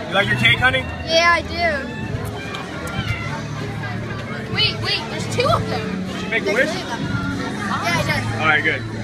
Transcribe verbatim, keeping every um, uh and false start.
You like your cake, honey? Yeah, I do. Wait, wait, there's two of them. Did you make a wish? Yeah, I did. All right, good.